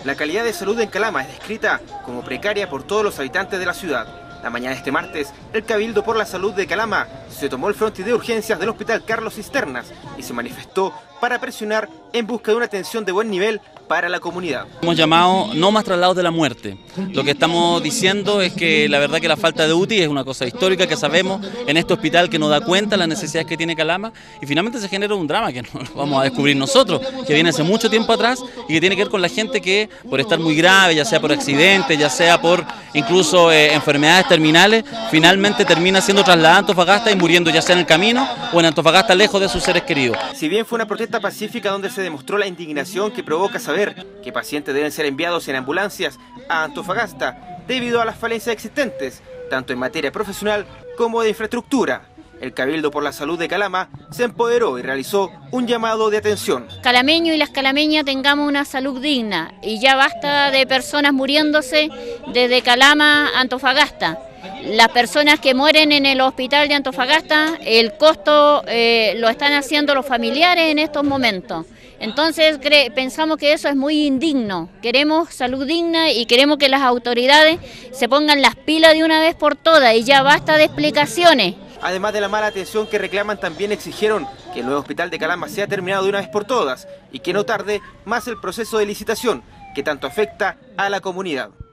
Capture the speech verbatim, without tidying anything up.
La calidad de salud en Calama es descrita como precaria por todos los habitantes de la ciudad. La mañana de este martes, el Cabildo por la Salud de Calama se tomó el frontis de urgencias del Hospital Carlos Cisternas y se manifestó para presionar en busca de una atención de buen nivel para la comunidad. Hemos llamado no más traslados de la muerte. Lo que estamos diciendo es que la verdad que la falta de U T I es una cosa histórica que sabemos en este hospital que nos da cuenta de las necesidades que tiene Calama y finalmente se genera un drama que no lo vamos a descubrir nosotros, que viene hace mucho tiempo atrás y que tiene que ver con la gente que por estar muy grave, ya sea por accidente, ya sea por incluso eh, enfermedades terminales, finalmente termina siendo trasladada a Antofagasta y muriendo ya sea en el camino o en Antofagasta lejos de sus seres queridos. Si bien fue una protesta pacífica donde se demostró la indignación que provoca saber que pacientes deben ser enviados en ambulancias a Antofagasta debido a las falencias existentes, tanto en materia profesional como de infraestructura, el Cabildo por la Salud de Calama se empoderó y realizó un llamado de atención. Calameño y las calameñas tengamos una salud digna y ya basta de personas muriéndose desde Calama a Antofagasta. Las personas que mueren en el hospital de Antofagasta, el costo eh, lo están haciendo los familiares en estos momentos. Entonces pensamos que eso es muy indigno. Queremos salud digna y queremos que las autoridades se pongan las pilas de una vez por todas y ya basta de explicaciones. Además de la mala atención que reclaman, también exigieron que el nuevo hospital de Calama sea terminado de una vez por todas y que no tarde más el proceso de licitación que tanto afecta a la comunidad.